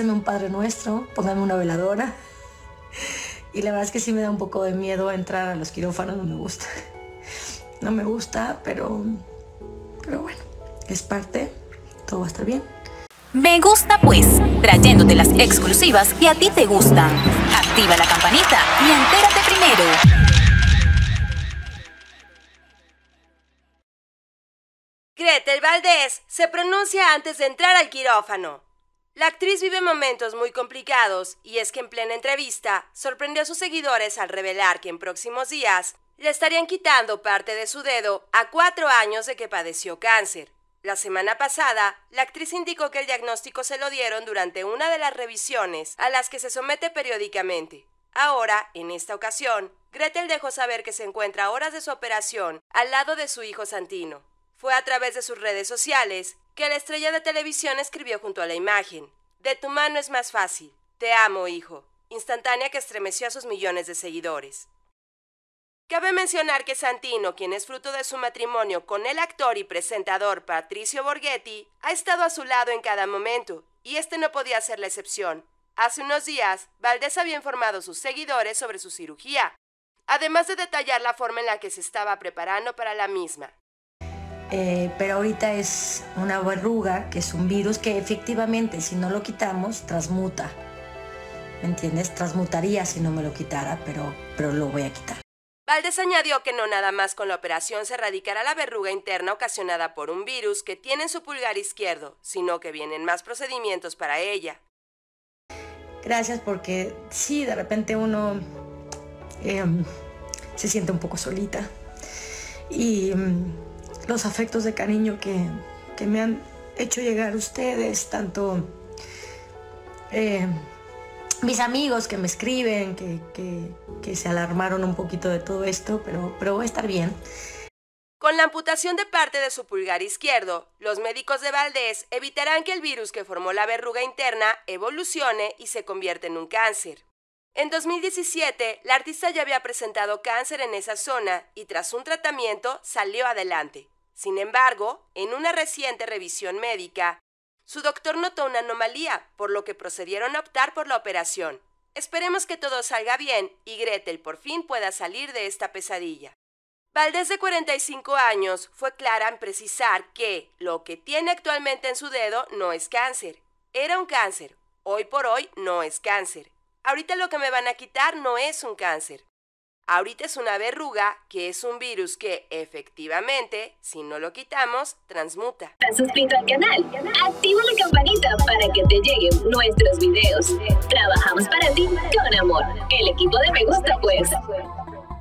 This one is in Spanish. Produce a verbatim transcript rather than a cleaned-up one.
un Padre Nuestro, pónganme una veladora. Y la verdad es que sí me da un poco de miedo entrar a los quirófanos, no me gusta. No me gusta, pero, pero bueno, es parte, todo va a estar bien. Me gusta pues, trayéndote las exclusivas que a ti te gustan. Activa la campanita y entérate primero. Gretel Valdez se pronuncia antes de entrar al quirófano. La actriz vive momentos muy complicados y es que en plena entrevista sorprendió a sus seguidores al revelar que en próximos días le estarían quitando parte de su dedo a cuatro años de que padeció cáncer. La semana pasada, la actriz indicó que el diagnóstico se lo dieron durante una de las revisiones a las que se somete periódicamente. Ahora, en esta ocasión, Gretel dejó saber que se encuentra a horas de su operación al lado de su hijo Santino. Fue a través de sus redes sociales que la estrella de televisión escribió junto a la imagen: "De tu mano es más fácil. Te amo, hijo", instantánea que estremeció a sus millones de seguidores. Cabe mencionar que Santino, quien es fruto de su matrimonio con el actor y presentador Patricio Borghetti, ha estado a su lado en cada momento, y este no podía ser la excepción. Hace unos días, Valdez había informado a sus seguidores sobre su cirugía, además de detallar la forma en la que se estaba preparando para la misma. Eh, pero ahorita es una verruga, que es un virus que efectivamente, si no lo quitamos, transmuta. ¿Me entiendes? Transmutaría si no me lo quitara, pero, pero lo voy a quitar. Valdez añadió que no nada más con la operación se erradicará la verruga interna ocasionada por un virus que tiene en su pulgar izquierdo, sino que vienen más procedimientos para ella. Gracias, porque sí, de repente uno eh, se siente un poco solita. Y um, los afectos de cariño que, que me han hecho llegar ustedes, tanto eh, mis amigos que me escriben, que, que, que se alarmaron un poquito de todo esto, pero, pero voy a estar bien. Con la amputación de parte de su pulgar izquierdo, los médicos de Valdez evitarán que el virus que formó la verruga interna evolucione y se convierta en un cáncer. En dos mil diecisiete, la artista ya había presentado cáncer en esa zona y tras un tratamiento salió adelante. Sin embargo, en una reciente revisión médica, su doctor notó una anomalía, por lo que procedieron a optar por la operación. Esperemos que todo salga bien y Gretel por fin pueda salir de esta pesadilla. Valdez, de cuarenta y cinco años, fue clara en precisar que lo que tiene actualmente en su dedo no es cáncer. Era un cáncer. Hoy por hoy no es cáncer. Ahorita lo que me van a quitar no es un cáncer. Ahorita es una verruga, que es un virus que, efectivamente, si no lo quitamos, transmuta. ¿Estás suscrito al canal? Activa la campanita para que te lleguen nuestros videos. Trabajamos para ti con amor. El equipo de Me Gusta Pues.